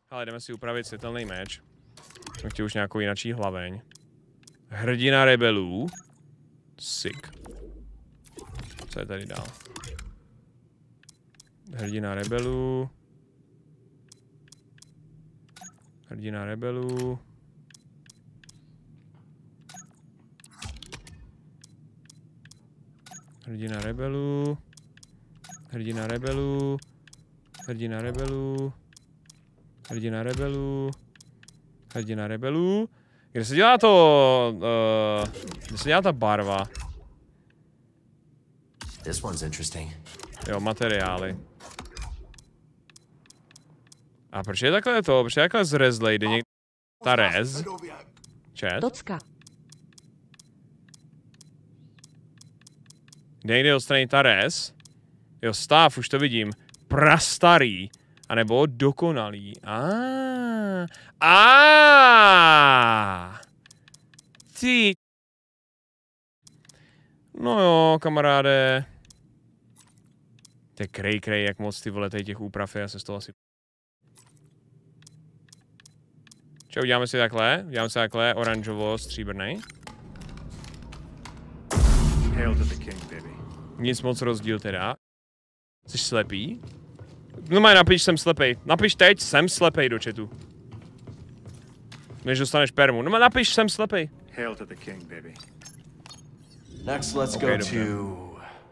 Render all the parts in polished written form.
Ale jdeme si upravit světelný meč. Jsem chtěl už nějakou jinačí hlaveň. Hrdina rebelů. Sick. Co je tady dál? Hrdina rebelů. Hrdina rebelů. Hrdina rebelů. Hrdina rebelů. Hrdina rebelů. Hrdina rebelů. Hrdina rebelů. Kde se dělá to... kde se dělá ta barva? This one's interesting. Jo, materiály. A proč je takhle to? Proč je takhle zrezlej? Jde někde... Ta rez? Čet? Tocka. Jde někde odstranit ta rez? Jo, stav, už to vidím. Prastarý. A nebo dokonalý. Ty. No jo, kamaráde. To je krej, jak moc ty vole těch úprav je, já se z toho asi... Čo, uděláme si takhle? Uděláme si takhle, oranžovo, stříbrnej. Nic moc rozdíl teda. Jsi slepý? No napiš, jsem slepej. Napiš teď, jsem slepej do chatu. Než dostaneš permu. No napiš, jsem slepej. Hail to the king, baby. Next, let's Okay, go to...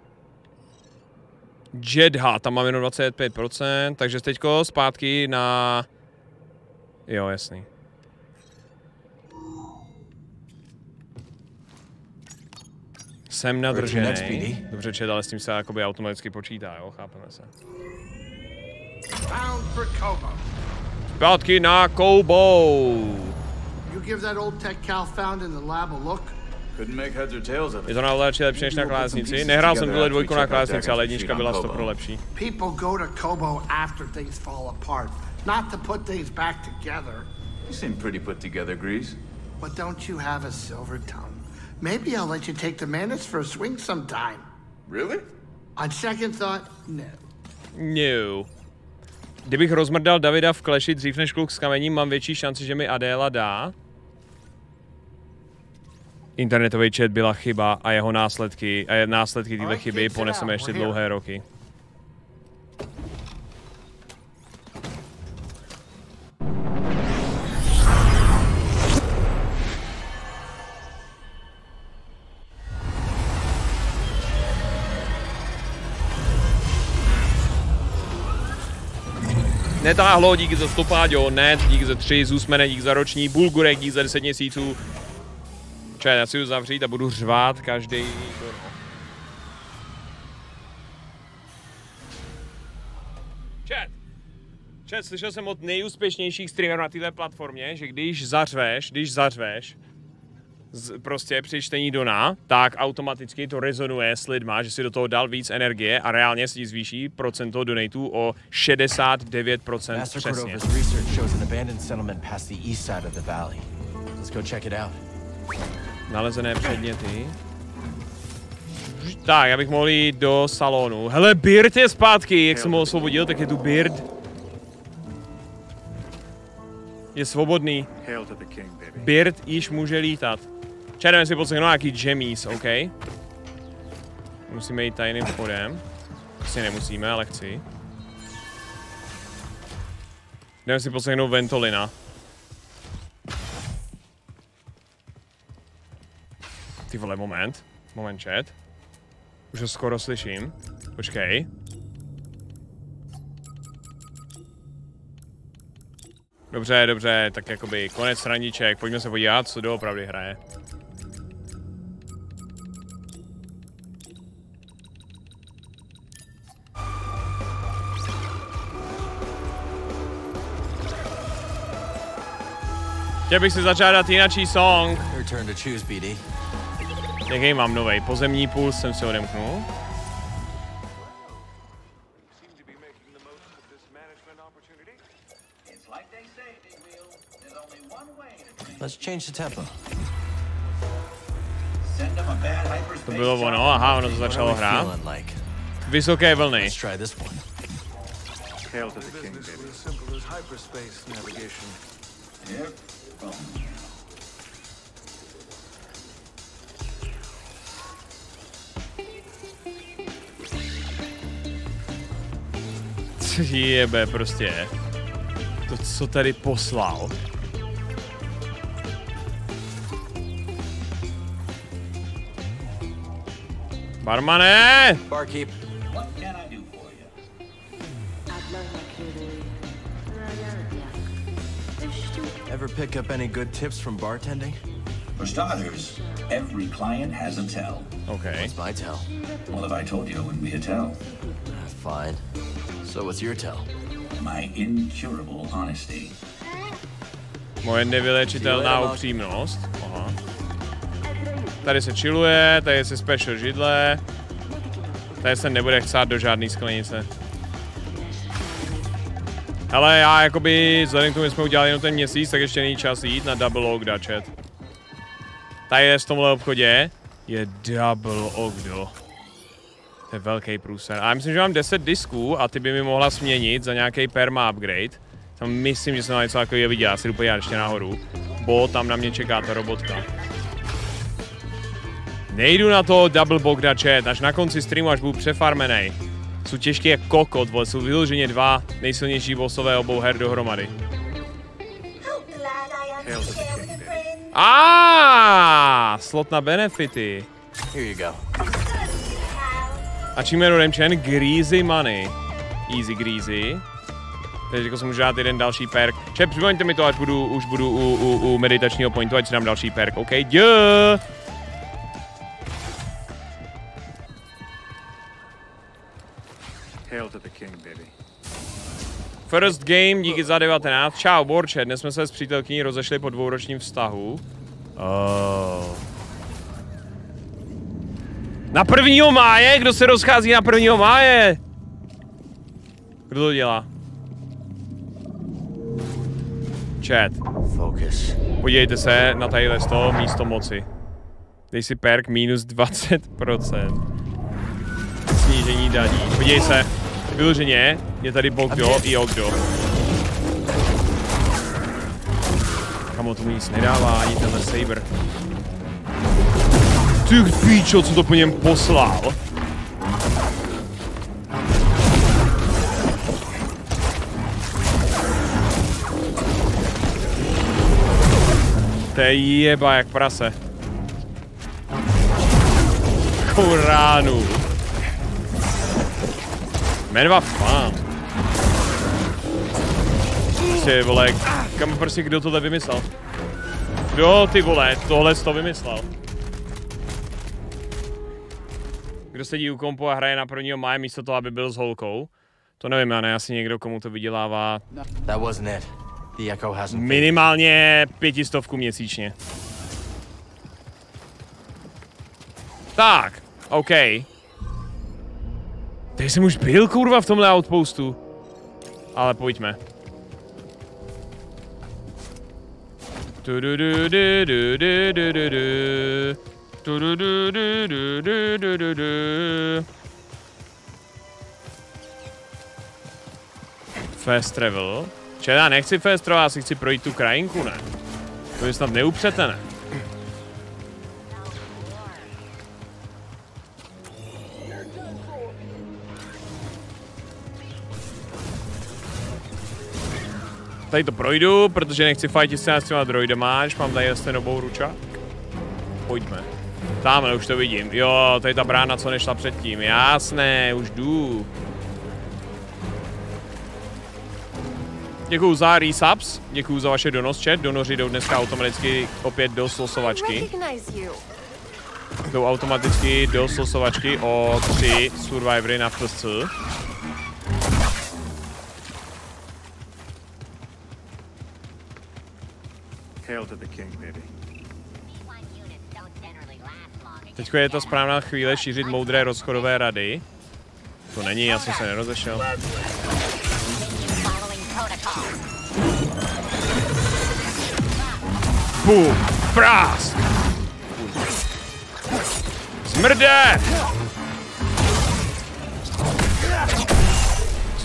Jedha, tam mám jenom 25%, takže teďko zpátky na... Jo, jasný. Jsem nadržený. Dobře, čet, ale s tím se jakoby automaticky počítá, jo, chápeme se. Zpátky na Kobo. You give that old tech Cal found in the lab a look. Je to na lepší než na klásnici. Nehrál jsem tuhle dvojku na klásnici, ale jednička byla 100% lepší. People go to Kobo after things fall apart, not to put things back together. You seem pretty put together, Grease. But don't you have a silver tongue? Maybe I'll let you take the Manus for a swing sometime. Really? On second thought, no. No. Kdybych rozmrdal Davida v Clashi dřív než kluk s kamením, mám větší šanci, že mi Adéla dá. Internetový chat byla chyba a jeho následky této chyby poneseme ještě dlouhé roky. Netáhlo, díky za 100 páďo, net, díky za 3, Zuzmene, díky za roční, Bulgurek, díky za 10 měsíců. Čaj, já si ji zavřít a budu řvát každý. Čet, slyšel jsem od nejúspěšnějších streamerů na této platformě, že když zařveš, prostě při čtení Dona, tak automaticky to rezonuje s lidma, že si do toho dal víc energie a reálně si zvýší procento donatů o 69% přesně. Nalezené předměty. Tak, já bych mohl jít do salonu. Hele, Beard je zpátky, jak jsem ho osvobodil, tak je tu Beard. Je svobodný. Beard již může lítat. Čerujeme si poslechnout nějaký jammies, OK? Musíme jít tajným vchodem. Prostě nemusíme, ale chci. Jdeme si poslechnout Ventolina. Ty vole, moment chat. Už ho skoro slyším. Počkej. Dobře, tak jakoby konec srandiček, pojďme se podívat, co doopravdy hraje. Chtěl bych si začát jináčí song. Jaký mám novej? Pozemní puls jsem si odemknul. Let's change the tempo. To bylo ono, aha, ono to začalo hrát. Vysoké vlny. Hail to the king, baby. As simple as hyperspace navigation. Yep. Jebe prostě. To, co tady poslal. Barmane! Barkeep. What can I do for you? Ever pick up any good tips from bartending? For starters, every client has a tell. Okay. What's my tell? Well, if I told you, it wouldn't be a tell. Fine. So what's your tell? My incurable honesty. Moje nevylečitelná upřímnost. Aha. Tady se chilluje, tady se special židle. Tady se nebude chcát do žádný sklenice. Hele, já jakoby, vzhledem k tomu, že jsme udělali jenom ten měsíc, tak ještě není čas jít na Double Ogda, chat. Tady je v tomhle obchodě, je Double Ogdo. To je velký průser. A já myslím, že mám 10 disků a ty by mi mohla směnit za nějaký perma upgrade. Tam myslím, že jsem na něco takového viděl, já si jdu podívat ještě nahoru. Bo tam na mě čeká ta robotka. Nejdu na to Double Bogda, chat, až na konci streamu, až budu přefarmenej. Jsou těžké jak kokot, vole, jsou vyloženě dva nejsilnější bossové obou her dohromady. Slot na benefity. Here you go. Achievement Redemption, Greasy Money. Easy Greasy. Teď jako jsem můžu dát jeden další perk. Čep, připomeňte mi to, až už budu u meditačního pointu, ať si dám další perk, OK? Hail to the king, baby. First game, díky za 19. Čau, Borče, dnes jsme se s přítelkyní rozešli po dvouročním vztahu. Na 1. máje? Kdo se rozchází na 1. máje? Kdo to dělá? Chat. Focus. Podívejte se na tadyhle toho místo moci. Dej si perk minus 20%. Snížení daní. Podívej se. Vyloženě je tady Bogdo i Ogdo. Kamo, tomu nic nedává, ani tenhle saber. Ty píčo, co to po něm poslal? To je jeba jak prase. Koránu. Menva fan. Prostě vole, kam prostě kdo tohle vymyslel? Kdo ty vole, tohle to vymyslel? Kdo sedí u kompu a hraje na 1. máje místo toho, aby byl s holkou? To nevím, já ne, asi někdo, komu to vydělává. That wasn't it. The echo hasn't. Minimálně 500 měsíčně. Tak, OK. Tady jsem už byl, kurva, v tomhle outpostu. Ale pojďme. Fast travel. Čili já nechci fast travel, já si chci projít tu krajinku, ne? To je snad neupřete, ne? Tady to projdu, protože nechci fightit se s těma droidama, až mám tady jasně novou ručák. Pojďme. Tamhle už to vidím. Jo, tady ta brána, co nešla předtím. Jasné, už jdu. Děkuju za resubs, děkuju za vaše donos, chat. Donoři jdou dneska automaticky opět do slosovačky. Jdou automaticky do slosovačky o 3 survivory na FSC. Hail to the king, baby. Teď je ta správná chvíle šířit moudré rozchodové rady. To není, já jsem se nerozešel. Bum! Prásk!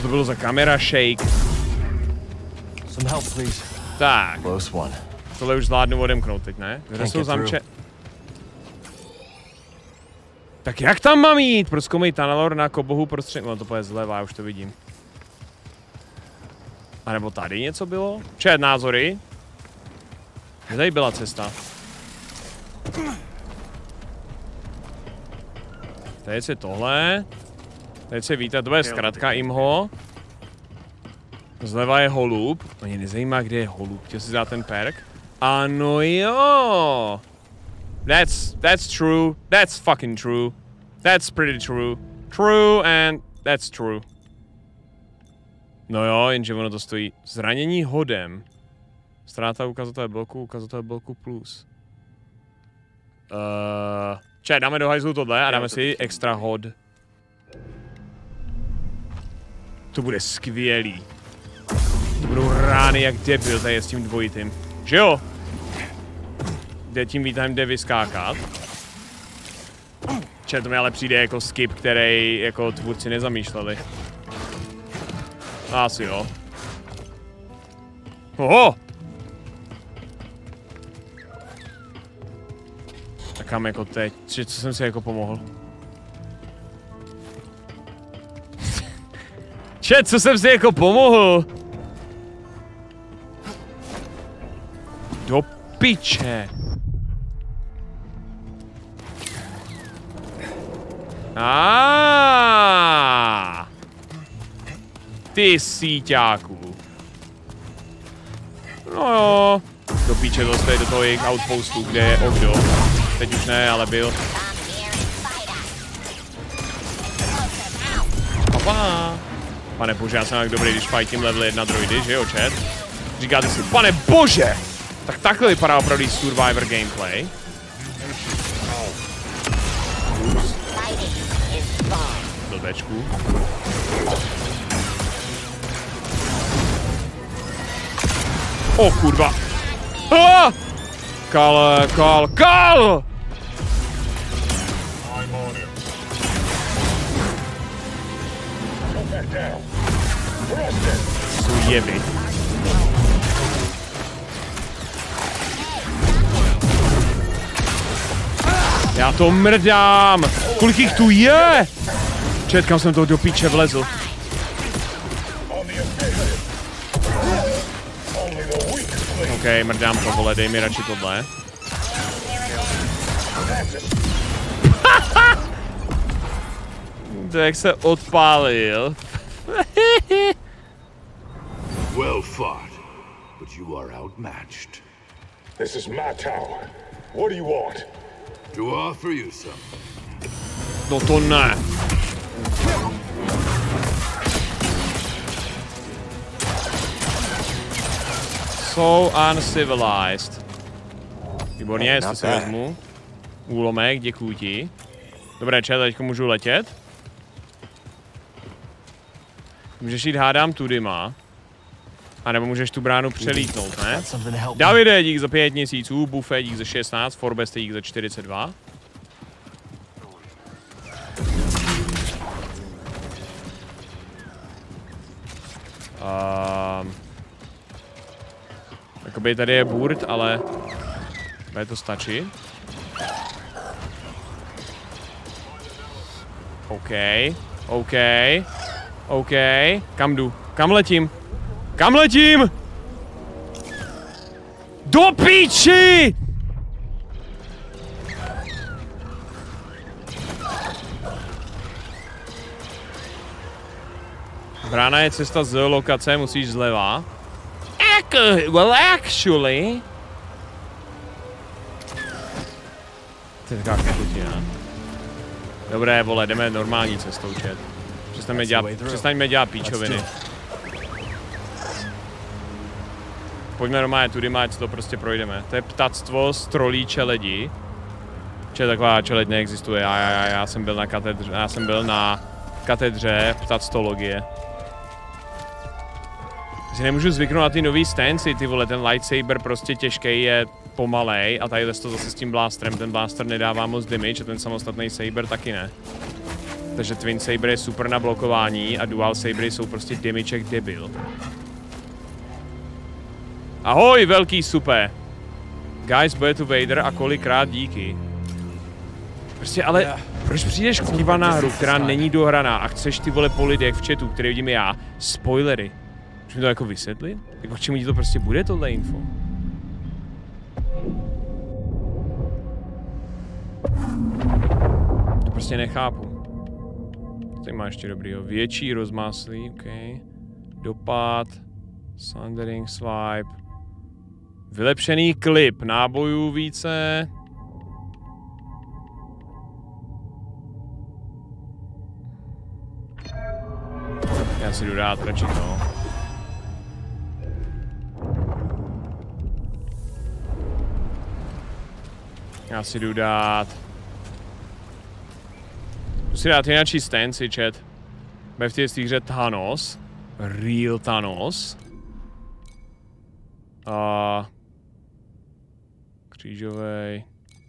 Co to bylo za kamera shake? Some help, please. Tak. Close one. Tohle už zvládnu odemknout teď, ne? Kde jsou zamče... Tak jak tam mám jít? Prozkoumej Tanalor na kobohu prostřed... No to půjde zleva, já už to vidím. A nebo tady něco bylo? Čet názory? Kde tady byla cesta? Teď je tohle. Teď se víte, to je zkrátka Imho. Zleva je holub. Mě nezajímá, kde je holub. Chtěl si dát ten perk? Ano jo! That's true. That's fucking true. That's pretty true. True and that's true. No jo, jenže ono to stojí. Zranění hodem. Ztráta ukazatele bloku plus. Čaj, dáme do hajzlu tohle a dáme si extra hod. To bude skvělý. To budou rány jak debil tady s tím dvojitým. Že jo? Kde tím výtahem jde vyskákat. Čaj, to mi ale přijde jako skip, který jako tvůrci nezamýšleli. Asi jo. Oho! Tak kam jako teď? Co jsem si jako pomohl? Co jsem si jako pomohl? Do piče! Ty síťáku. No jo. Do píče dostali do toho jejich outpostu, kde je Ogdo. Teď už ne, ale byl. Papa. Pane bože, já jsem tak dobrý, když fightím level 1 droidy, že jo, chat? Říkáte si, pane bože! Tak takhle vypadá opravdu Survivor gameplay. Blbečku. O kurva. Ah! Kal! Jsou jeby. Já to mrdám! Kolik jich tu je? Čet, kam jsem to do píče vlezl. OK, mrdám to, vole, dej mi radši tohle. To jak se odpálil. Well fought, but you are outmatched. This is my tower. What do you want? To offer you something. No to ne. So uncivilized. Výborně, jestli se vezmu. Úlomek, děkuji ti. Dobré, čet, teďko můžu letět. Můžeš jít, hádám, tudyma. A nebo můžeš tu bránu přelítnout, ne? Davide, dík za 5 měsíců, Buffet, dík za 16, Forbes, dík za 42. Jakoby tady je burt, ale bude to stačit. OK. Kam jdu? Kam letím? Kam letím? Do píči! Brána je cesta z lokace, musíš zleva. Well, actually... To je taková kutina. Dobré, vole, jdeme normální cestou, chat. Přestaňme dělat píčoviny. Pojďme normálně tudy, ať to prostě projdeme. To je ptactvo z trolí čeledi. Če taková čeleď neexistuje. Já jsem byl na katedře ptactologie. Si nemůžu zvyknout na ty nový stancy, ty vole, ten lightsaber prostě těžký je pomalej a tady to zase s tím blasterem, ten blaster nedává moc damage a ten samostatný saber taky ne. Takže Twin Saber je super na blokování a Dual Sabery jsou prostě damage jak debil. Ahoj, velký super. Guys, bude tu Vader a kolikrát díky. Prostě ale, proč přijdeš kurva na hru, která není dohraná a chceš ty vole po lidech v chatu, který vidím já, spoilery. Můžeš mi to jako vysvětlit? Jako k čemu ti to prostě bude tohle info? To prostě nechápu. Co tady má ještě dobrýho? Větší rozmáslí, ok. Dopad. Sundering swipe. Vylepšený klip. Nábojů více. Já si jdu dát radši to. Já si jdu dát... Jdu si dát jináčí stanci, chat. Bude v té hře Thanos. Real Thanos. A... Křížovej.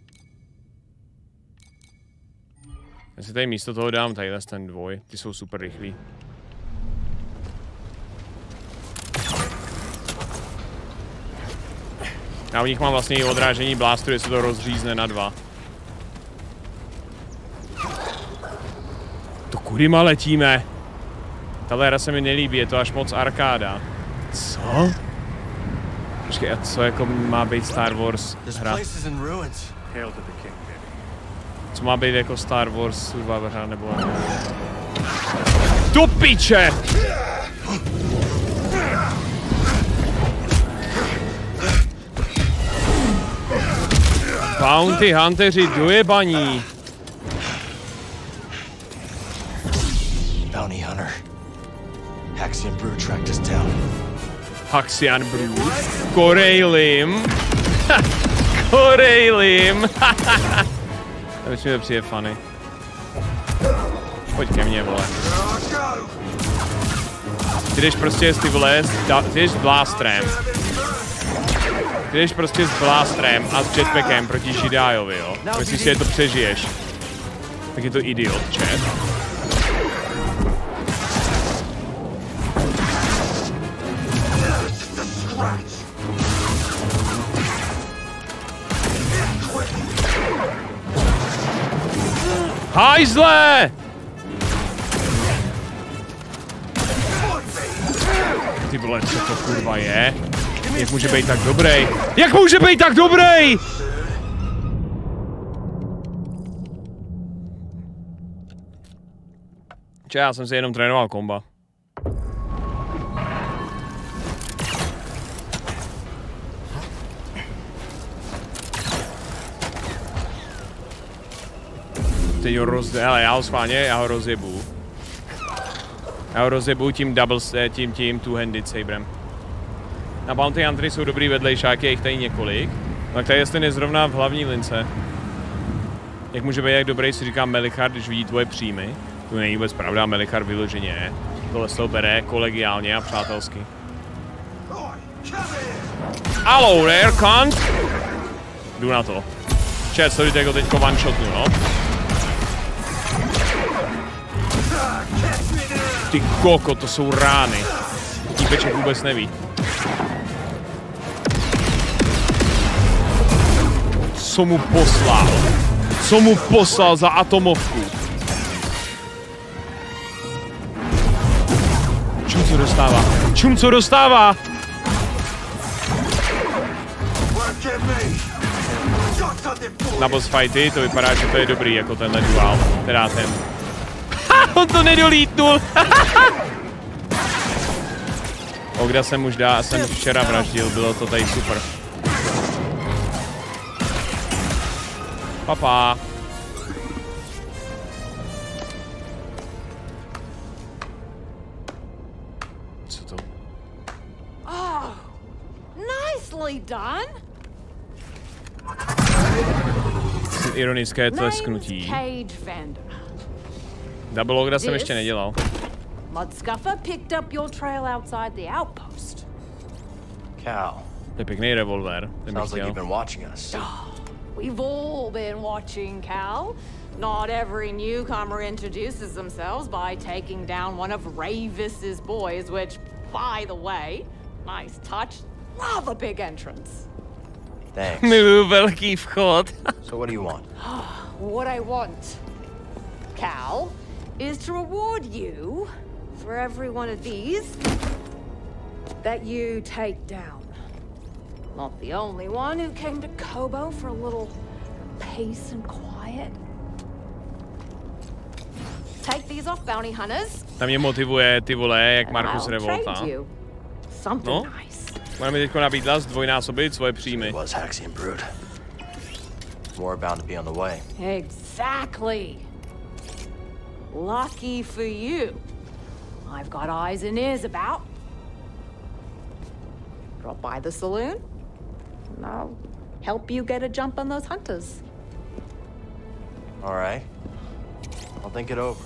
Já si tady místo toho dám tadyhle ten dvoj. Ty jsou super rychlí. Já u nich mám vlastně i odrážení blasteru, jestli to rozřízne na 2. To kudyma letíme? Tahle hra se mi nelíbí, je to až moc arkáda. Co? Počkej, a co jako má být Star Wars hra? Co má být jako Star Wars Survivor hra nebo... Do piče! Bounty Hunteři dojebaní. Bounty Hunter. Haxian Brew tracked us down. Haxian Brew. Korejlim. Korejlim. To mi to přijde funny. Pojď ke mně, vole. Ty jdeš prostě ty vole, ty jdeš s blastrem. Ty jdeš prostě s blastrem a s jetpackem proti Židájovi, jo? Myslíš si, že to přežiješ. Tak je to idiot, chat. Hajzle! Ty vole, co to kurva je? Jak může být tak dobrý? Jak může být tak dobrý? Já jsem si jenom trénoval komba. Teď ho ale já ho schválně, já ho rozjebu. Já ho rozjebu tím tím two-handed saberem. Na Bounty Huntery jsou dobrý vedlejšáky, je jich tady několik. Tak tady jestli nezrovna v hlavní lince. Jak může být jak dobrý, si říká Melichar, když vidí tvoje příjmy. To není vůbec pravda, Melichar vyloženě. Tohle se to bere kolegiálně a přátelsky. Hello there, cunt! Jdu na to. Chat, sledujte, jako teďko one-shotnu, no. Ty koko, to jsou rány. Týpeček vůbec neví. Co mu poslal? Co mu poslal za atomovku? Čum co dostává? Čum co dostává? Na boss fighty to vypadá, že to je dobrý, jako tenhle dual. Teda ten. Ha, on to nedolítnul. Ogda jsem už jsem včera vraždil, bylo to tady super. Papa. Co to? Oh, nicely done. Ironické tlesknutí. Double Ogda jsem ještě nedělal. Mudscuffer picked up your trail outside the outpost. Cal. To je pěkný revolver. Sounds like you've been watching us. We've all been watching, Cal. Not every newcomer introduces themselves by taking down one of Ravis's boys, which, by the way, nice touch. Love a big entrance. Thanks. Miluju velký vchod. So what do you want? What I want, Cal, is to reward you for every one of these that you take down. Not the only one who came to Kobo for a little peace and quiet. Take these off, bounty hunters. Tam mě motivuje, ty vole, jak Marcus Revolta. No, ona mi teďko nabídla zdvojnásobit svoje příjmy. Was Haxian brood. More bound to be on the way. Exactly. Lucky for you. I've got eyes and ears about. Drop by the saloon, and I'll help you get a jump on those hunters. All right. I'll think it over.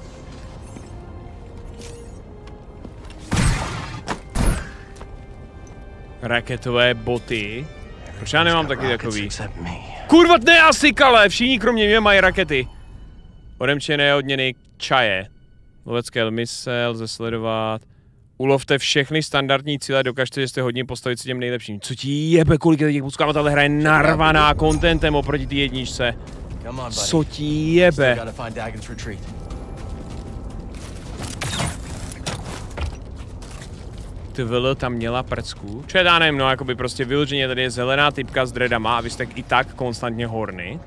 Raketové boty. Proč já nemám taky takový? Kurva, ne asi, Kale! Všichni kromě mě mají rakety. Odemčené odměny čaje. Lovecké mise lze sledovat. Ulovte všechny standardní cíle, dokažte, že jste hodně postavit se těm nejlepším. Co ti jebe, kolik je těch puskám, tahle hra je narvaná contentem oproti té jedničce. Co ti jebe? TVL tam měla prcku. Čo já nevím, no, jakoby prostě vyloženě tady je zelená typka s dreadama a vy jste i tak konstantně horny.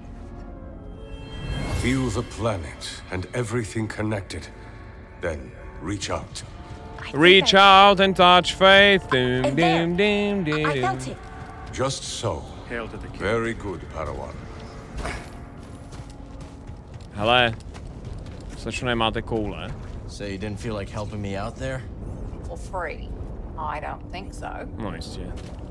Feel the planet and everything connected. Then reach out. Reach out and touch faith. Dim, dim, dim, dim. I felt it. Just so. Hail to the king. Very good, Padawan. Hele, slečno nemáte koule. So you didn't feel like helping me out there? For free. I don't think so. No jistě.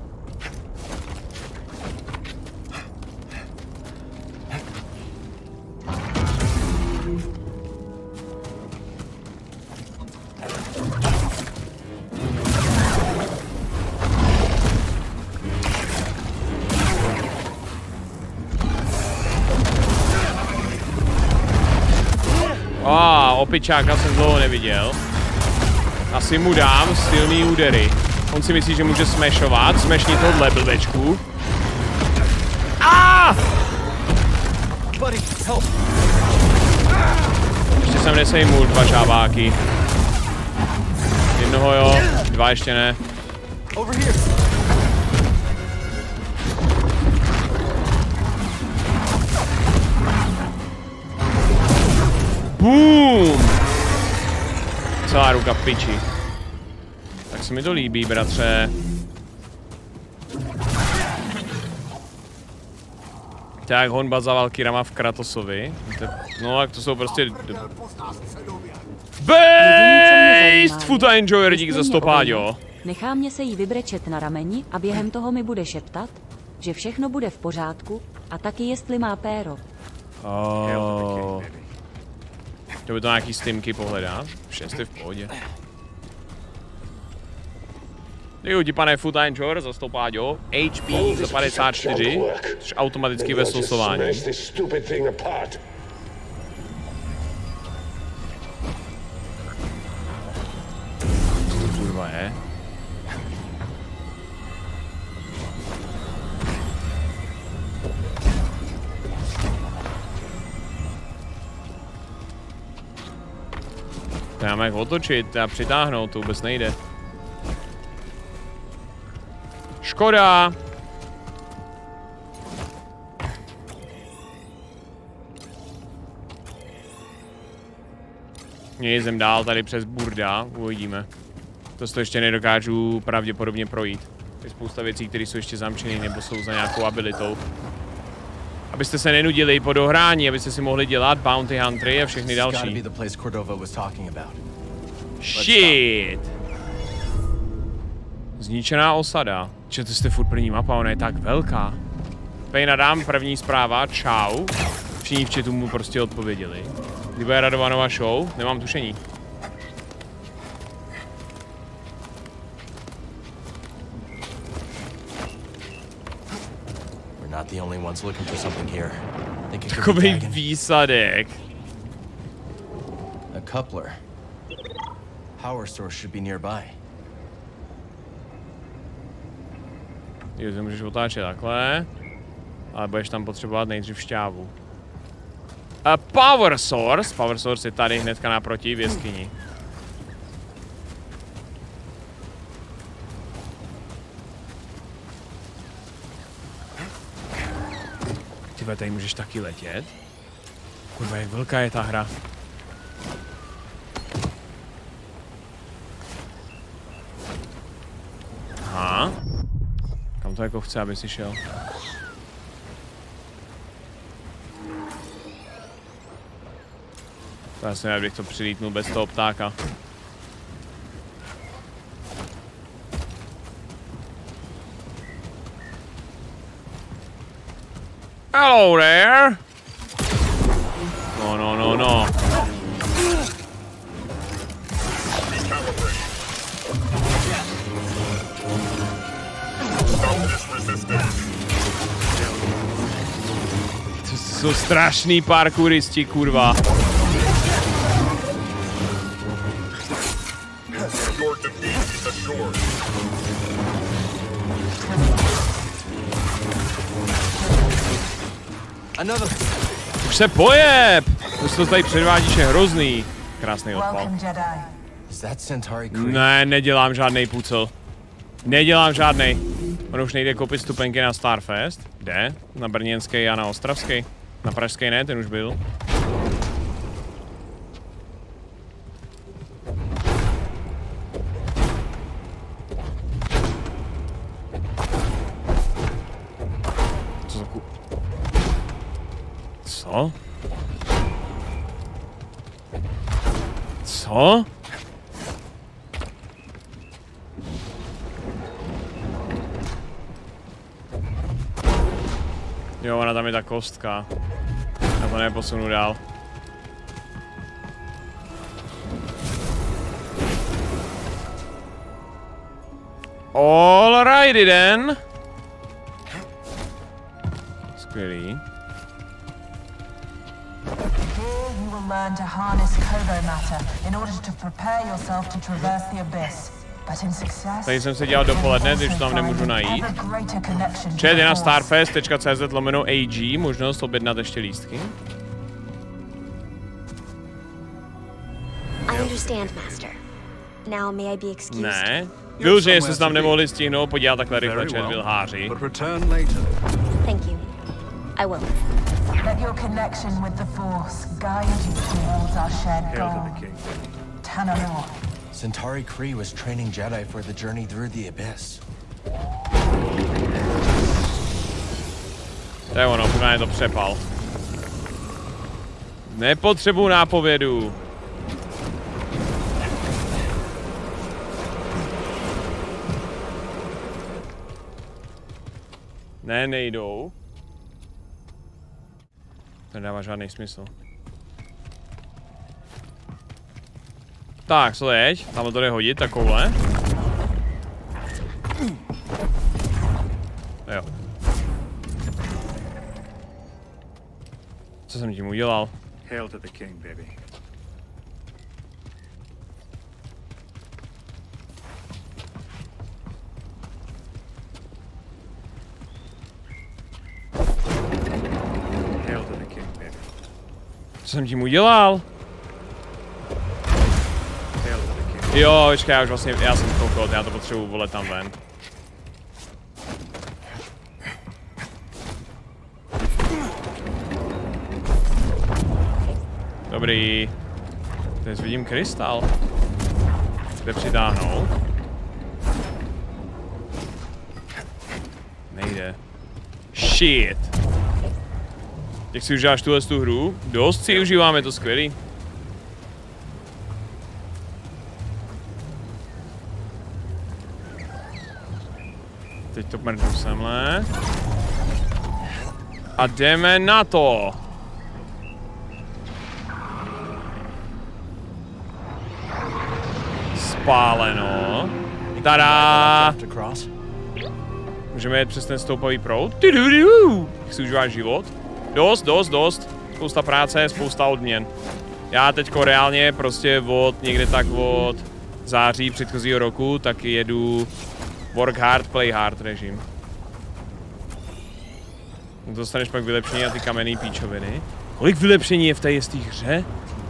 Opičáka jsem dlouho neviděl. Asi mu dám silný údery. On si myslí, že může smashovat. Smashni tohle blbečku. Ještě jsem nesejmul dva žábáky. Jednoho jo, dva ještě ne. Boom! Celá ruka v piči. Tak se mi to líbí, bratře. Tak honba za Valkyrama v Kratosovi. No tak to jsou prostě... Beast! Futa Enjoyer, dík za stopáďo. Nechá mě se jí vybrečet na rameni a během toho mi bude šeptat, že všechno bude v pořádku a taky jestli má péro. To by to nějaký stimky pohledat. Všechny v pohodě. Děkuji ti, pane Futa Enjoyer, za stopáďo. HP za 54, což automaticky ve slosování. Co to kurva je? To máme jak otočit a přitáhnout, to vůbec nejde. Škoda! Jezdím dál tady přes Burda, uvidíme. To ještě nedokážu pravděpodobně projít. Je spousta věcí, které jsou ještě zamčené nebo jsou za nějakou abilitou. Abyste se nenudili po dohrání, abyste si mohli dělat bounty huntery a všechny další. Shit! Zničená osada. Čete jste furt první mapa, ona je tak velká. Pejnadám, první zpráva, čau. Všichni v chatu mu prostě odpověděli. Kdy bude Radovanova show? Nemám tušení. We're not the only ones looking for something here. Takový výsadek. A coupler. Power source should be nearby. Jo, ty můžeš otáčet takhle. Ale budeš tam potřebovat nejdřív šťávu. A power source. Power source je tady hnedka naproti v jeskyni. Tyhle, tady můžeš taky letět. Kurva, jak velká je ta hra. Aha. Kam to jako chce, aby si šel? To asi ne, bych to přilítnul bez toho ptáka. Hello there! No, no, no, no. To jsou strašný parkouristi, kurva. Už se pojeb! To tady předvádíš, je hrozný. Krásný odpal. Ne, nedělám žádnej pucel. Nedělám žádnej. On už nejde koupit stupenky na Starfest. Jde? Na brněnský a na ostravský. Na pražský ne, ten už byl. Co za Co? Co? Jo, ona tam je ta kostka. Já to neposunu dál. Alrighty then. Skvělý. Learn to harness Kobo matter in order to prepare yourself to traverse the abyss. But in success, tady jsem se dělal dopoledne, když tam nemůžu najít. Čet je na starfest.cz/AG, možnost objednat ještě lístky. I understand, master. Now may I be excused? Ne. Byl, že se tam nemohli stihnout podívat takhle rychle, čet, vilháři. Thank you. I will. Let your connection with the Force guide you towards our shared goal. Tanalorr. Centauri Kree was training Jedi for the journey through the abyss. To je ono, pořádně to přepal. Nepotřebuji nápovědu. Ne, nejdou. To nedává žádný smysl. Tak, co teď? Tam to jde hodit, takovouhle. Jo. Co jsem tím udělal? Hail to the king, baby. Hail to the king, baby. Co jsem tím udělal? Jo, počkej, já už vlastně, já jsem kokot, já to potřebuji volet tam ven. Dobrý. Teď vidím krystal. Kde přitáhnout? Nejde. Shit. Jak si užíváš tu hru? Dost si užívám, je to skvělý. Teď to mrdnu semhle. A jdeme na to. Spáleno. Tada! Můžeme jet přes ten stoupavý proud. Jak si užíváš život? Dost. Spousta práce, spousta odměn. Já teďko reálně prostě někde tak od září předchozího roku taky jedu work hard, play hard režim. Dostaneš pak vylepšení a ty kamenný píčoviny. Kolik vylepšení je v té jisté hře?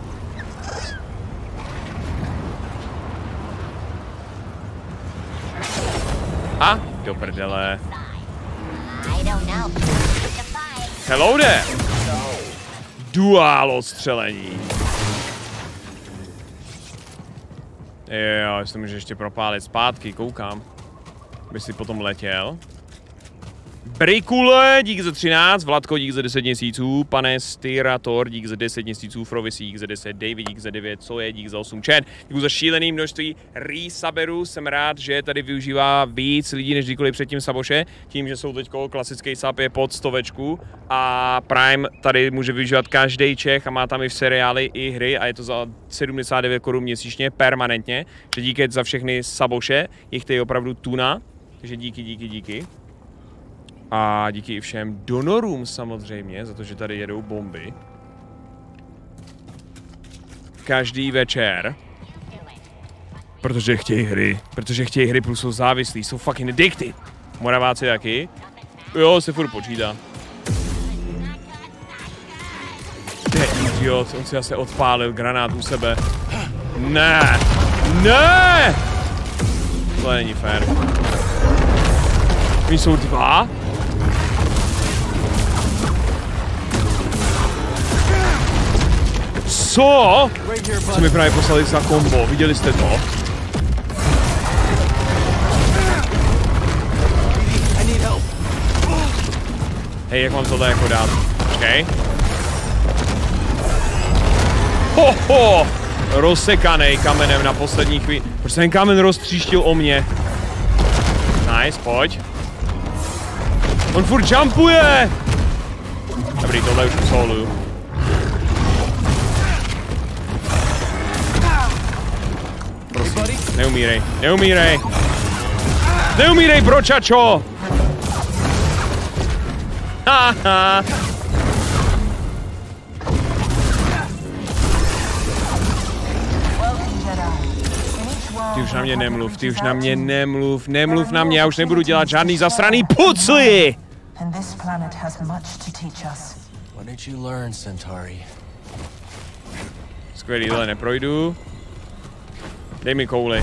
A do prdele. Hello there! Dual odstřelení. Jo, jestli to můžeš ještě propálit zpátky, koukám. By si potom letěl. Brikule, dík za 13, Vladko, dík za 10 měsíců, pane Styrator, dík za 10 měsíců, Frovisí, dík za 10, David, dík za 9, co je, dík za 8, Čen, dík za šílený množství resaberů, jsem rád, že tady využívá víc lidí než kdykoliv předtím Saboše, tím, že jsou teďko klasický sub je pod 100 a Prime tady může využívat každý Čech a má tam i v seriály, i hry a je to za 79 korun měsíčně, permanentně, že díky za všechny Saboše, jich tady opravdu tuna, takže díky. A díky i všem donorům samozřejmě, za to, že tady jedou bomby. Každý večer. Protože chtějí hry, plus jsou závislí, jsou fucking addicted. Moraváci taky. Jo, se furt počítá. To je idiot, on si zase odpálil granát u sebe. Ne! To není fér. Oni jsou dva? Co? Co mi právě poslali za kombo, viděli jste to? Hej, jak mám tohle jako dát? Počkej. Hoho! Rozsekanej kamenem na poslední chvíli. Proč ten kámen roztříštil o mě? Nice, pojď. On furt jumpuje! Dobrý, tohle už usoluju. Prosím, neumírej, bročačo! Haha! Ty už na mě nemluv, nemluv na mě, já už nebudu dělat žádný zasraný pucly! Skvělý, tohle neprojdu. Dej mi kouli.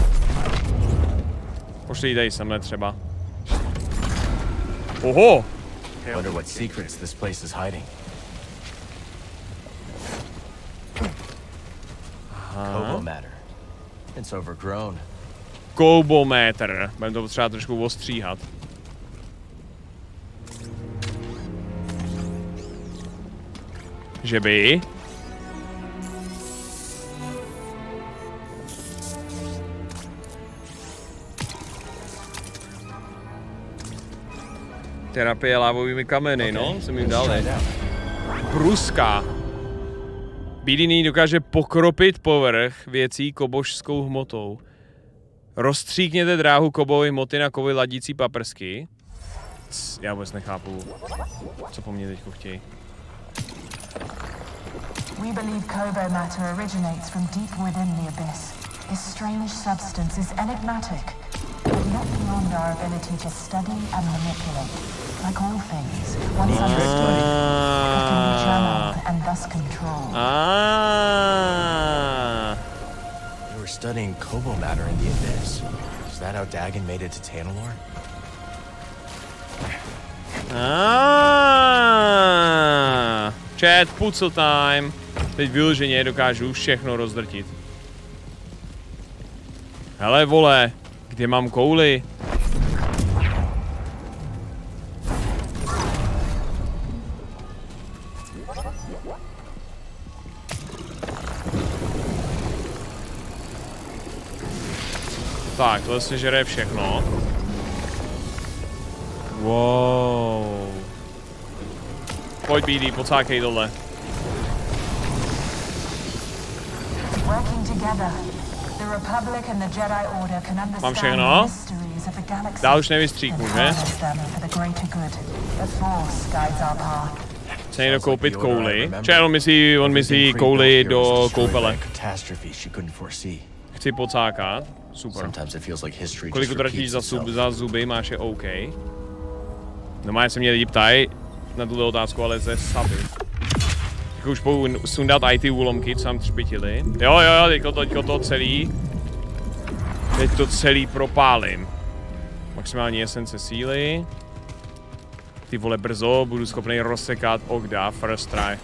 Pošli tady semhle třeba. Oho! Wonder what secrets this place is hiding. Kobo matter. It's overgrown. Kobometr. Budeme to potřeba trošku ostříhat. Že by? Terapie lávovými kameny, no, jsem jim dal. Pruska. Bílý dokáže pokropit povrch věcí kobožskou hmotou. Rozstříkněte dráhu kobové hmoty na kovy ladící paprsky. Já vůbec nechápu, co po mně teďko chtějí. We believe Kobo matter originates from deep within the abyss. This strange substance is enigmatic, but not beyond our ability to study and manipulate. Like all things, once understood, it can be channeled and thus controlled. You were studying Kobo matter in the abyss. Is that how Dagon made it to Tanalorr? Chat, puzzle time. Teď vyloženě dokážu všechno rozdrtit. Hele vole, kde mám kouli? Tak, tohle se žere všechno. Wow. Pojď bílý, pocákej tohle. Mám všechno? Dál už nevystříknu, že? Chce někdo koupit kouli. Čili on myslí kouli do koupele. Chci pocákat. Super. Kolik utratíš za zuby, máš je OK. No se mě lidi ptají na tuhle otázku, ale ze saby. Tak už půjdu sundat IT úlomky, co tam třpitili. Jo, teďko to celý. Teď to celý propálím. Maximální esence síly. Ty vole, brzo budu schopný rozsekat Ogda first try.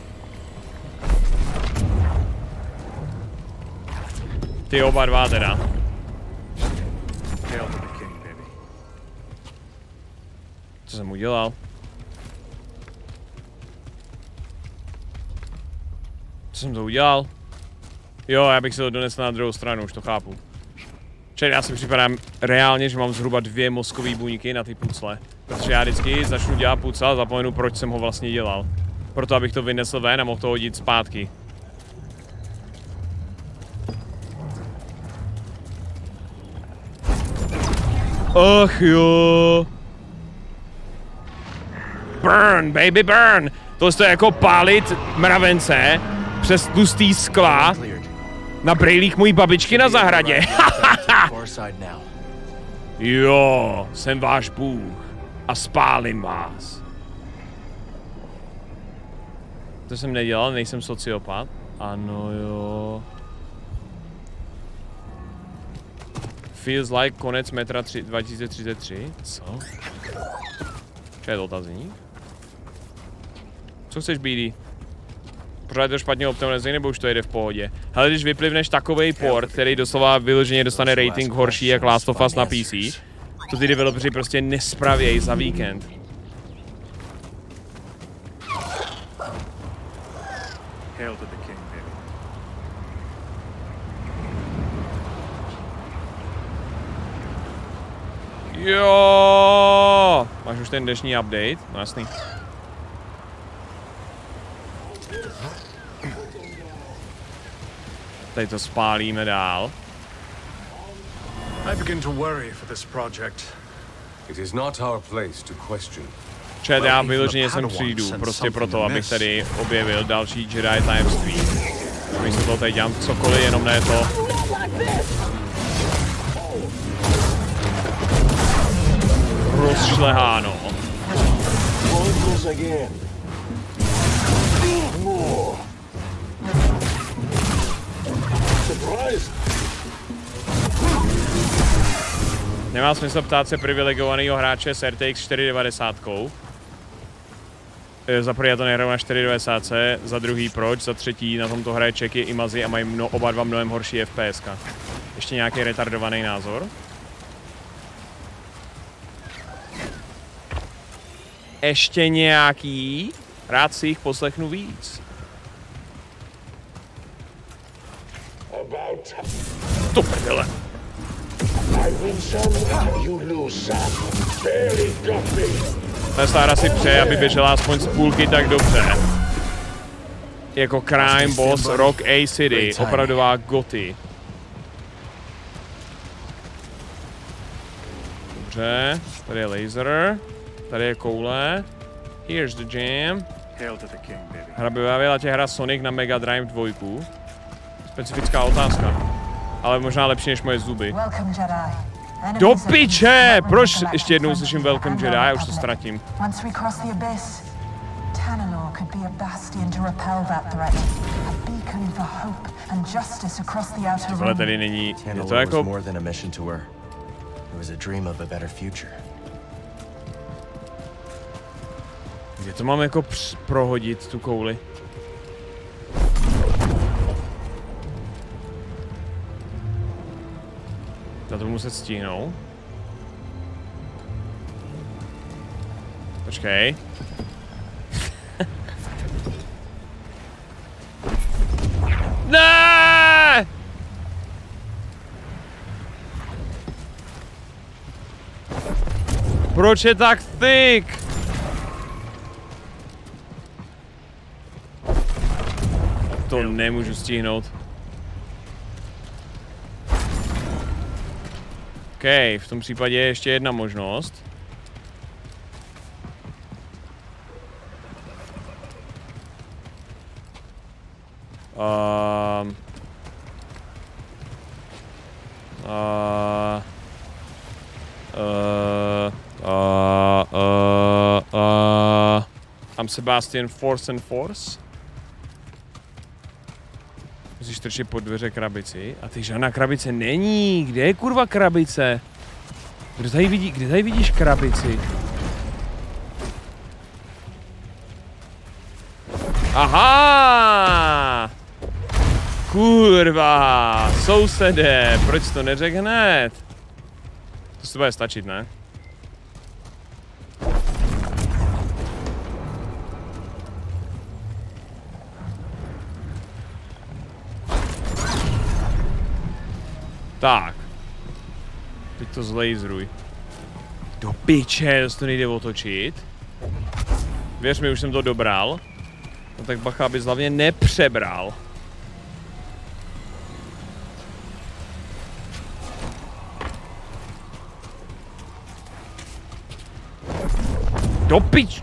Ty oba dva teda. Co jsem udělal? Co jsem to udělal? Jo, já bych se to donesl na druhou stranu, už to chápu. Čili já si připadám reálně, že mám zhruba 2 mozkové buňky na ty pucle. Protože já vždycky začnu dělat pucle a zapomenu, proč jsem ho vlastně dělal. Proto, abych to vynesl ven a mohl to hodit zpátky. Ach jo. Burn, baby, burn! To je jako pálit mravence přes tlustý skla na brejlích mojí babičky na zahradě. Jo, jsem váš bůh a spálím vás. To jsem nedělal, nejsem sociopat. Ano jo. Feels like konec metra 2033. Co? Co je dotazník? Co chceš, BD? Pořád je to špatně optimalizovaný, nebo už to jede v pohodě? Hele, když vyplivneš takovej port, který doslova vyloženě dostane rating horší jak Last of Us na PC, to ty developeri prostě nespravějí za víkend. Hail to the king, baby. Jo, máš už ten dnešní update? No jasný. Tady to spálíme dál. I begin to worry for this project. It is not our place to question. Čet, já vyloženě sem přijdu, prostě proto, abych tady objevil další Jedi tajemství. Místo toho tady dělám cokoliv, jenom ne to. Rozšleháno. Nemá smysl ptát se privilegovaného hráče s RTX 490. Za první já to nehraju na 490, za druhý proč, za třetí na tomto hraje Čeky i Mazy a mají oba dva mnohem horší FPS. Ještě nějaký retardovaný názor? Ještě nějaký? Rád si jich poslechnu víc. To prdele. Ta stára si přeje, aby běžela aspoň z půlky tak dobře. Jako Crime Boss Rock A City, opravdová goty. Dobře, tady je laser, tady je koule. Here's the jam. Hra by bavila tě hra Sonic na Mega Drive 2. Specifická otázka. Ale možná lepší než moje zuby. Do piče! Proč ještě jednou slyším Welcome Jedi? Já už to ztratím. Tohle tady není... Je to jako... Kde to mám jako prohodit, tu kouli? Já to muset stihnout. Počkej. Ne! Proč je tak thick? To nemůžu stihnout. OK, v tom případě je ještě jedna možnost. I'm Sebastian Force and Force. Musíš trčit pod dveře krabici. A ty žádná krabice není. Kde je kurva krabice? Kde tady vidíš krabici? Aha! Kurva! Sousede! Proč to neřekl hned? To si bude stačit, ne? Tak. Teď to zlaseruj. Do piče, to nejde otočit. Věř mi, už jsem to dobral. No tak bacha, abys hlavně nepřebral. Do pič!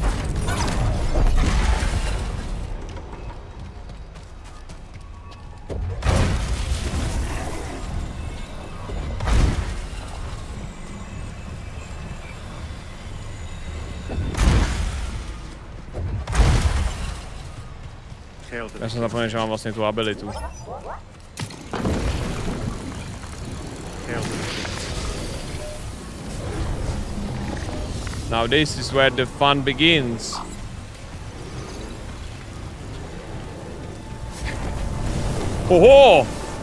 Já jsem zapomněl, že mám vlastně tu abilitu. Now this is where the fun begins. Oho!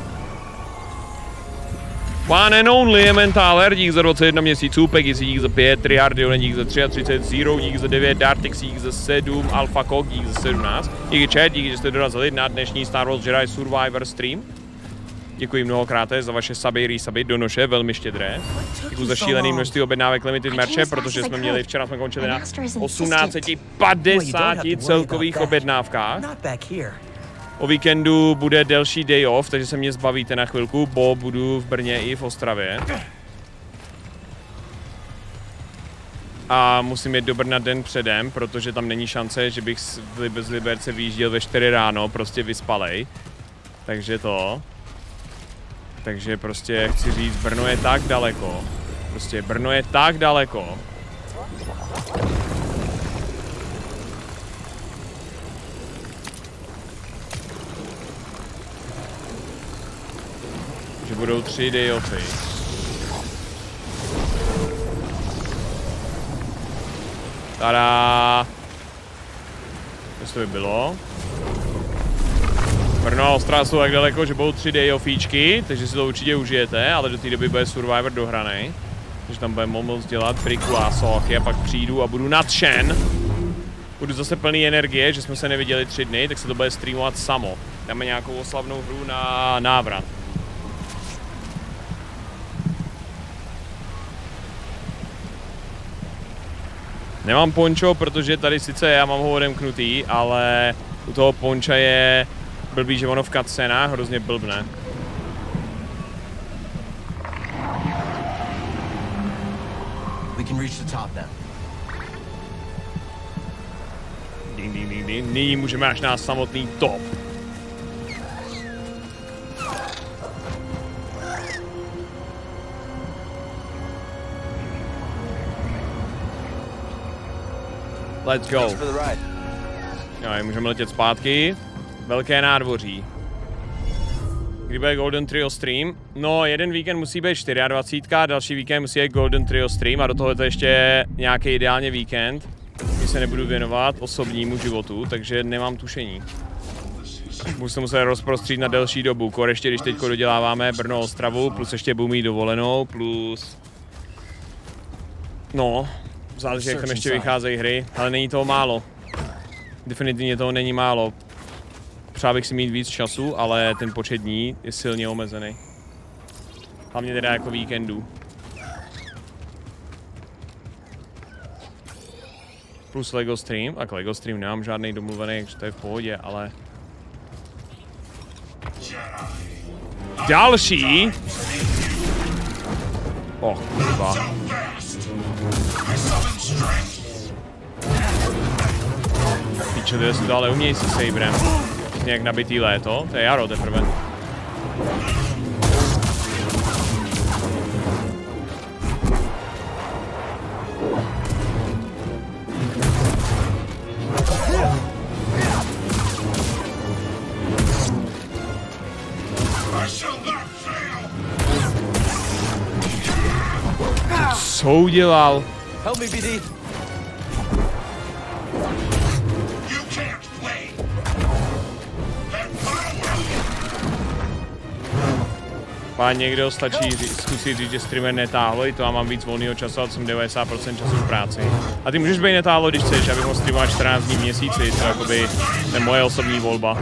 One and only Emmentaler, dík za 21 měsíců, Peggy dík za 5, Triardion dík za 33, Zero dík za 9, Dartix dík za 7, Alpha Kok dík za 17. Díky chat, díky, že jste dorazili na dnešní Star Wars Jedi Survivor stream. Děkuji mnohokrát za vaše suby, resuby do noše, velmi štědré. Děkuji za šílený množství objednávek limited merče, protože jsme měli, včera jsme končili na 1850 celkových objednávkách. O víkendu bude delší day off, takže se mě zbavíte na chvilku, bo budu v Brně i v Ostravě. A musím jít do Brna den předem, protože tam není šance, že bych z Liberce vyjížděl ve 4 ráno, prostě vyspalej. Takže to. Takže prostě chci říct, Brno je tak daleko. Prostě Brno je tak daleko. Že budou 3 day offy. Tada! Co to by bylo? Brno a Ostrava jsou tak daleko, že budou 3 day offíčky, takže si to určitě užijete, ale do té doby bude Survivor dohranej. Takže tam budeme moc dělat triku a sochy a pak přijdu a budu nadšen. Budu zase plný energie, že jsme se neviděli 3 dny, tak se to bude streamovat samo. Dáme nějakou oslavnou hru na návrat. Nemám pončo, protože tady sice já mám ho odemknutý, ale u toho ponča je blbý, že ono v cutscenách hrozně blbne. Ding, ding, ding, ding. Nyní můžeme až na samotný top. Let's go. Jo, můžeme letět zpátky. Velké nádvoří. Kdy bude Golden Trio stream? No, jeden víkend musí být 24, další víkend musí být Golden Trio stream a do toho je to ještě nějaký ideálně víkend, kdy se nebudu věnovat osobnímu životu, takže nemám tušení. Budu se muset rozprostřít na delší dobu, ještě když teď doděláváme Brno Ostravu, plus ještě budu mít dovolenou, plus... No, záleží, jak tam ještě vycházejí hry, ale není toho málo. Definitivně toho není málo. Přál bych si mít víc času, ale ten počet dní je silně omezený. Hlavně teda jako víkendů. Plus Lego stream. Tak Lego stream nemám žádný domluvený, takže to je v pohodě, ale... Další! Oh, kurva. Píče, to je dále uměj se saberem. přesně jak nabitý léto. To je jaro teprve. Co udělal? Help me, BD. Pán někdo stačí zkusit říct, že streamer netáhlo, i to já mám víc volného času, ale jsem 90% času v práci. A ty můžeš být netáhlo, když chceš, abych mohl streamovat 14 dní v měsíci, to jakoby je moje osobní volba.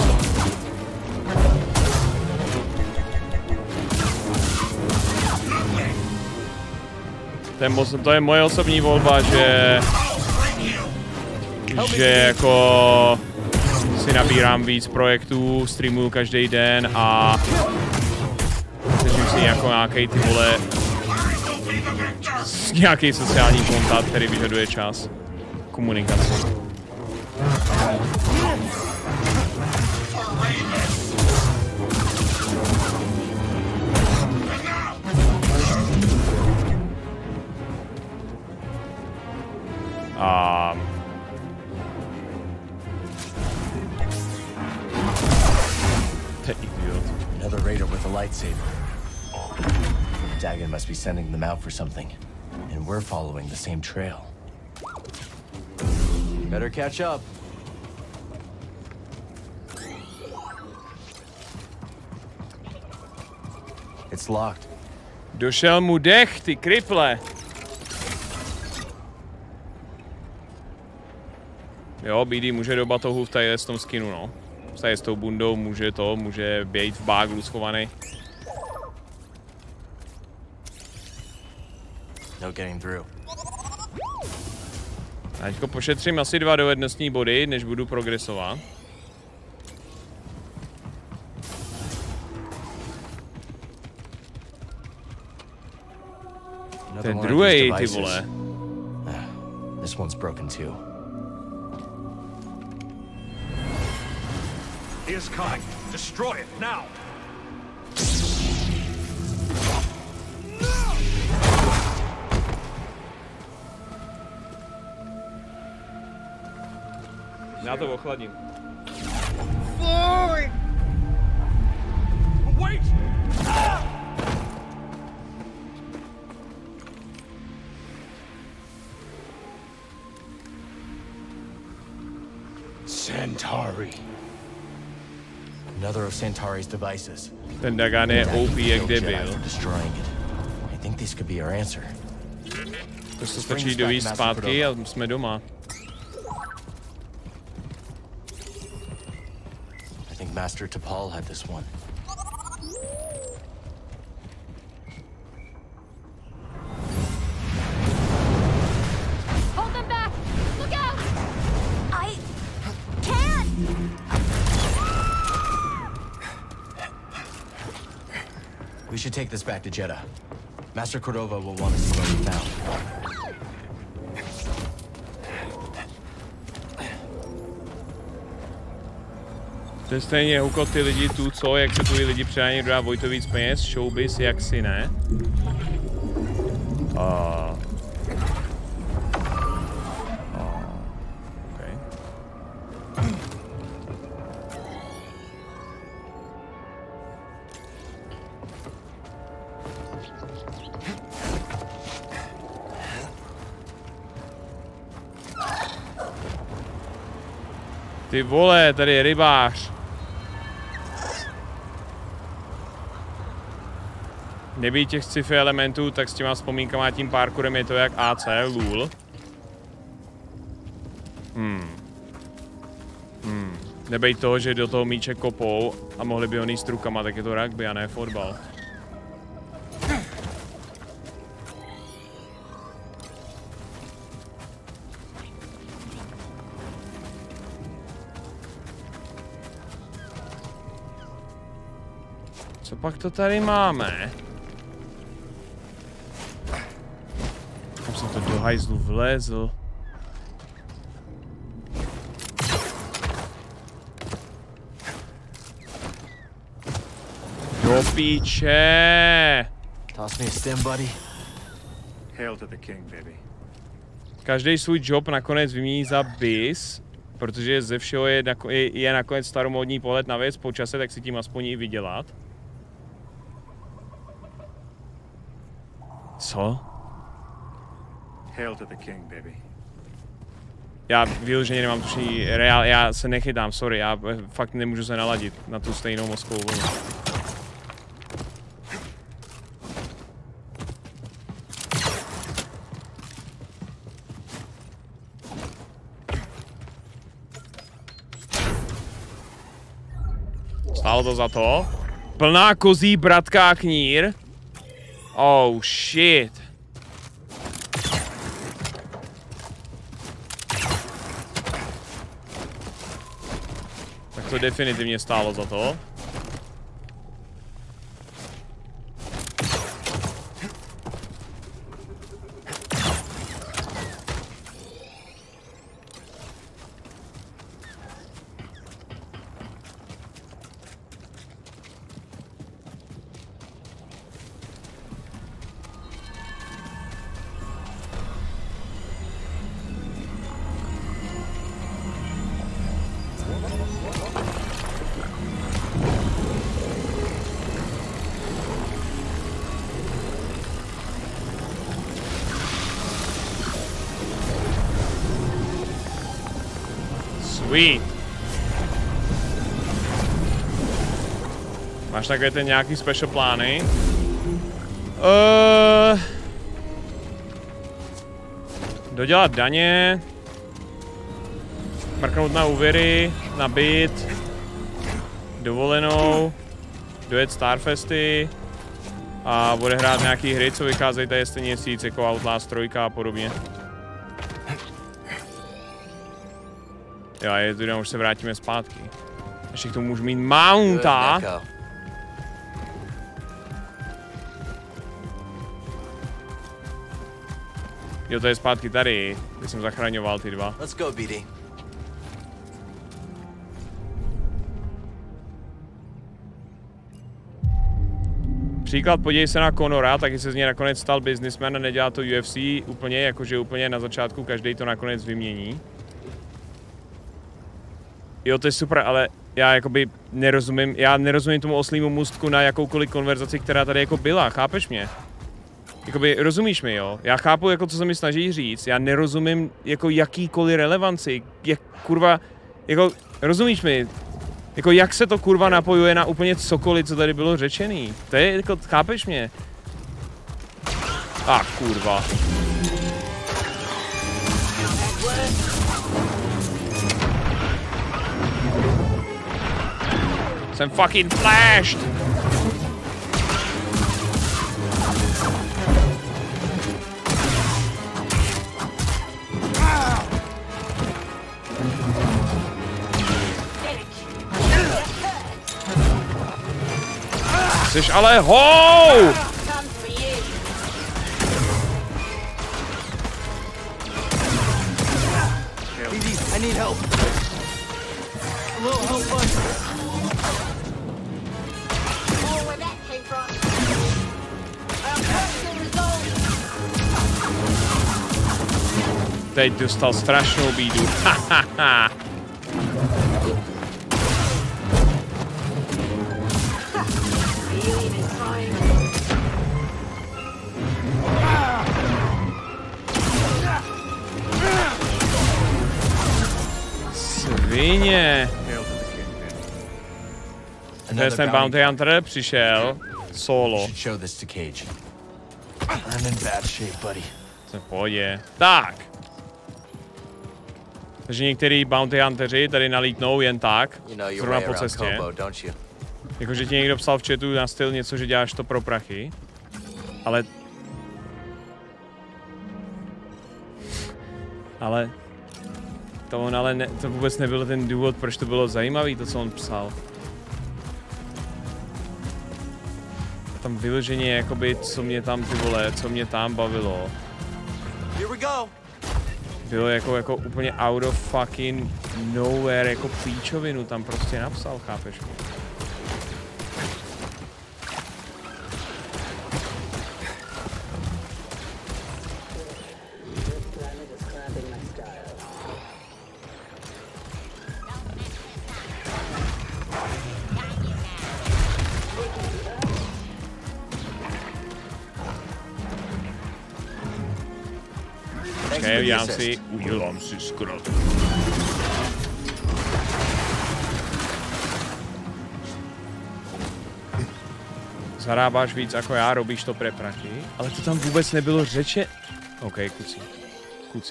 To je moje osobní volba, že jako si nabírám víc projektů, streamuju každý den a snažím si jako nějaký ty vole nějaký sociální kontakt, který vyžaduje čas, komunikaci. Another raider with a lightsaber. Dagon must be sending them out for something, and we're following the same trail. Better catch up. It's locked. Došel mu dech, ty kriple. Jo, BD může do batohu v tady s tom skinu, no. Tady s tou bundou může být v báglu schovaný. No getting through. A teďko pošetřím asi 2 dovednostní body, než budu progresovat. Ten druhý, ty vole. This one's broken too. He is coming. Destroy it now. Já to ochladím. Wait! Centauri. Another of Centauri's devices. Ten Dagan je OP jak debil. I think this could be our answer. To se stačí dovízt zpátky a jsme doma. I think Master Tapal had this one. Hold them back! Look out! I can't! We should take this back to Jeddah. Master Cordova will want us to know it now. To je stejně hukot ty lidi tu, co, jak se tu lidi přijání dodá Vojto víc peněz, showbiz, jak si ne. Okay. Ty vole, tady je rybář. Nebýt těch sci-fi elementů, tak s těma vzpomínkama a tím parkourem je to jak AC, lůl. Nebejt toho, že do toho míče kopou a mohli by ho níst rukama, tak je to rugby a ne fotbal. Co pak to tady máme? Kam jsem to do hajzlu vlezl? Do píče. Toss me a stim, buddy. Hail to the king, baby. Každý svůj job nakonec vymění za bis, protože ze všeho je nakonec staromódní pohled na věc po čase, tak si tím aspoň i vydělat. Co? Hail to the king, baby. Já vyloženě nemám tušení, já se nechytám, sorry, já fakt nemůžu se naladit na tu stejnou mozkovou vlnu. Stálo to za to? Plná kozí bratká knír? Oh shit. Tak to definitivně stálo za to. Sweet. Máš takové ten nějaký special plány? Dodělat daně. Mrknout na úvěry, na byt. Dovolenou. Dojet Starfesty. A odehrát nějaký hry, co vycházejí tady stejně měsíc, jako Outlast 3 a podobně. Jo, je tu, už se vrátíme zpátky. Ještě k tomu můžu mít mounta. Jo, to je zpátky tady, kde jsem zachraňoval ty dva. Let's go, BD. Příklad, podívej se na Conora, taky se z něj nakonec stal businessman a nedělá to UFC úplně, jakože úplně na začátku každý to nakonec vymění. Jo, to je super, ale já jakoby nerozumím tomu oslímu můstku na jakoukoliv konverzaci, která tady jako byla, chápeš mě? Jakoby, rozumíš mi, jo? Já chápu, jako co se mi snaží říct, já nerozumím jako jakýkoliv relevanci, jak kurva, jako, rozumíš mi? Jako jak se to kurva napojuje na úplně cokoliv, co tady bylo řečený? To je jako, chápeš mě? Kurva. Jsem fucking flashed! Jseš ale hou! I need help. A little help, bud. Teď dostal strašnou bídu. Svině. To je ten Bounty Hunter přišel solo. Jsem v pohodě. Tak. Takže některý Bounty Hunteři tady nalítnou jen tak, zrovna po cestě. Jakože ti někdo psal v chatu na styl něco, že děláš to pro prachy. Ale... To vůbec nebyl ten důvod, proč to bylo zajímavý, to co on psal. A tam vyloženě jakoby, co mě tam ty vole, co mě tam bavilo. Bylo jako úplně out of fucking nowhere, jako píčovinu tam prostě napsal, chápeš? Udělám si zkrat. Zarábáš víc jako já, robíš to pre prati, ale to tam vůbec nebylo řeče. OK, kucí.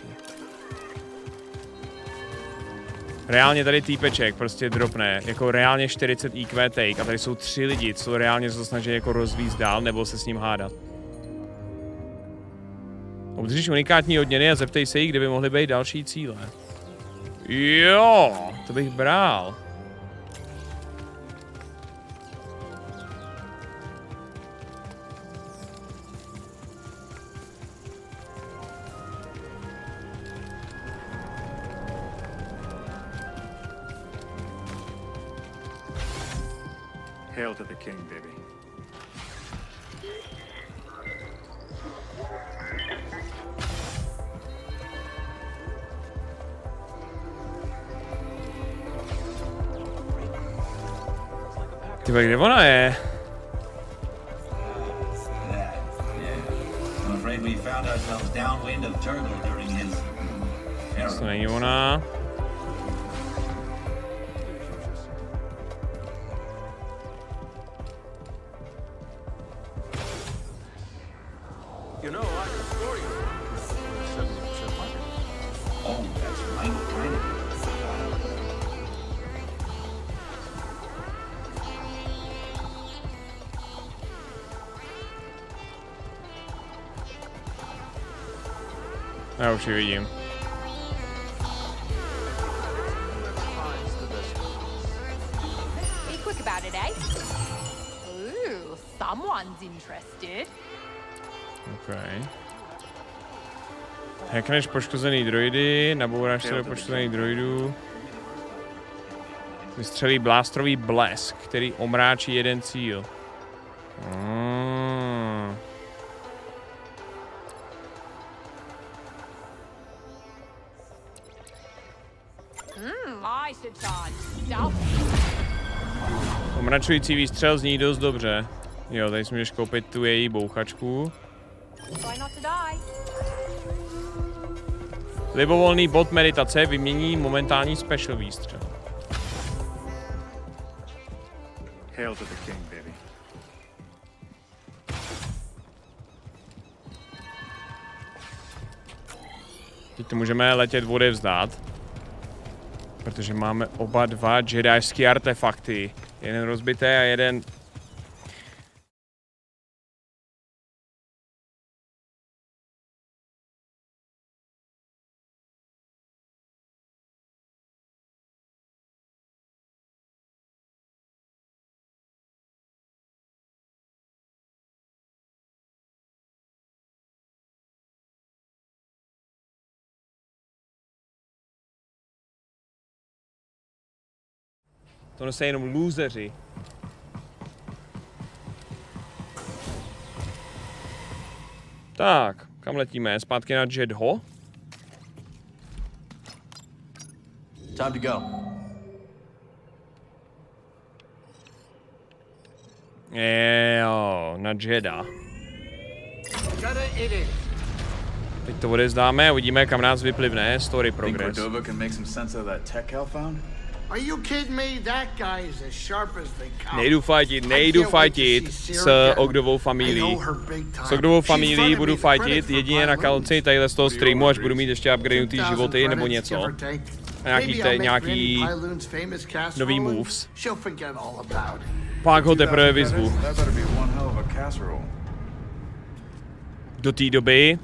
Reálně tady týpeček prostě dropne, jako reálně 40 IQ take a tady jsou 3 lidi, co reálně se to snaží jako rozvízt dál nebo se s ním hádat. Obdržíš unikátní odměny a zeptej se jí, kde by mohly být další cíle. Jo, to bych bral. Hail to the king, baby. Tyba, kde ona je? I'm afraid we found ourselves downwind of Turgle during his. To není ona. You know, I can score you. 70% money. Oh, that's right. Já už ji vidím. Be quick about it, eh? Ooh, someone's interested. Okay. Hackneš poškozený droidy, nabouráš se do poškozených droidů. Vystřelí blastrový blesk, který omráčí jeden cíl. Omračující výstřel zní dost dobře. Jo, tady si můžeš koupit tu její bouchačku. Libovolný bod meditace vymění momentální special výstřel. Hail to the king, baby. Teď to můžeme letět odevzdát. Protože máme oba dva jedajské artefakty. Jeden rozbitý a jeden... To jsou jenom lůzeři. Tak, kam letíme? Zpátky na Jedho? Time to go. Jo, na Jedha. Teď to odevzdáme a uvidíme, kam nás vyplivne story progress. Nejdu fightit s Ogdovou familií. S Ogdovou familií budu fightit jedině na konci tadyhle z toho streamu, až budu mít ještě upgradenutý životy nebo něco. Nějaký nový moves. Pak ho teprve vyzvu. Do té doby...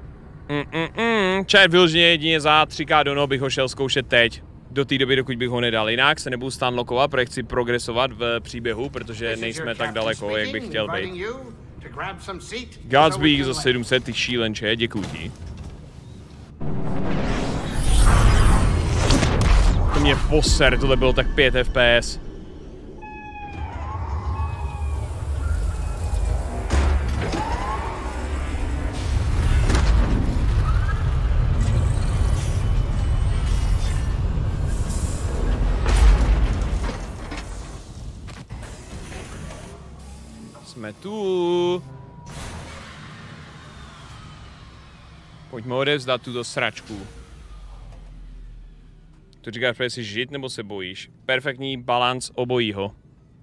Chat vyloženě jedině za 3K dono bych ho šel zkoušet teď. Do té doby, dokud bych ho nedal. Jinak se nebudu stunlockovat, protože chci progresovat v příběhu, protože nejsme tak daleko, jak bych chtěl být. Godspeed za 700, ty šílenče, děkuji ti. To mě poser, tohle bylo tak 5 FPS. Jsme tu. Pojďme odevzdat tuto sračku. To říkáš, že jsi žít nebo se bojíš? Perfektní balanc obojího.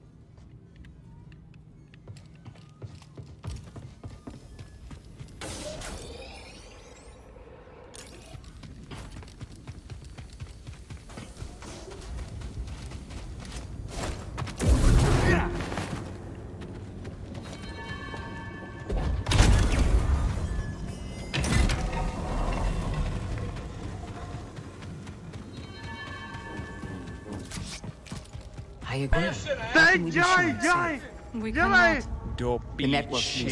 Do píči.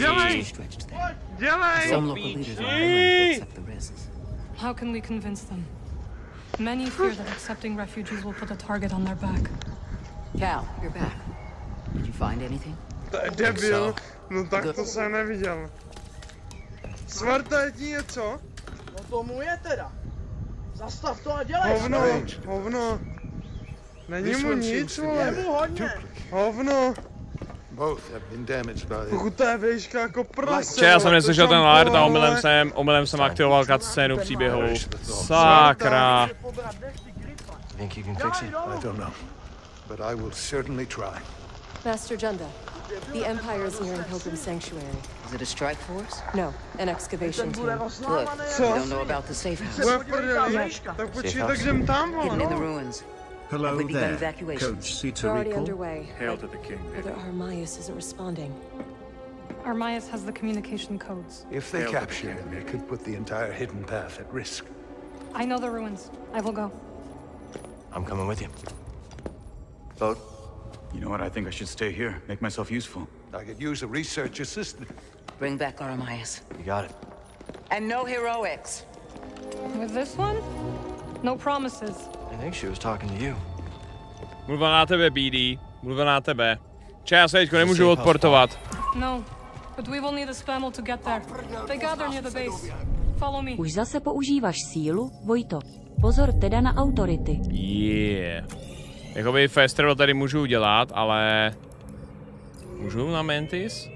How can we convince them? Many fear that accepting refugees will put a target on their back. Cal, you're back. Did you find anything? To je debil. No tak to jsem neviděl. Svrté ti něco? No tomu je teda. Zastav to a dělej. Hovno. Není mu nic, vole. Hovno. Pokud to je výška jako prase. Já jsem neslyšel ten alert a omylem jsem aktivoval cutscénu příběhu. Sakra. Think you can fix it? I don't know, but I will certainly try. Master Junda, the Empire is nearing Pilgrim Sanctuary. Is it a strike force? No, an excavation team. Good. We don't know about the safe house. Tak počkej, jdem tam, hidden in the ruins. Hello there, evacuation? Coach Sita We're already Rico. underway. Hail to the king, baby. Brother Armias isn't responding. Armias has the communication codes. If they capture him, it could put the entire hidden path at risk. I know the ruins. I will go. I'm coming with you. Vote. You know what? I think I should stay here, make myself useful. I could use a research assistant. Bring back Armias. You got it. And no heroics. With this one? No promises. I think she was talking to you. Mluvila na tebe, BD. Mluvila na tebe. Če, já se teďko nemůžu odportovat. No, but we will need a spamel to get there. They gather near the base. Follow me. Už zase používáš sílu, Vojto. Pozor teda na autority. Yeah. Jakoby fast travel tady můžu udělat, ale... Můžu na Mantis?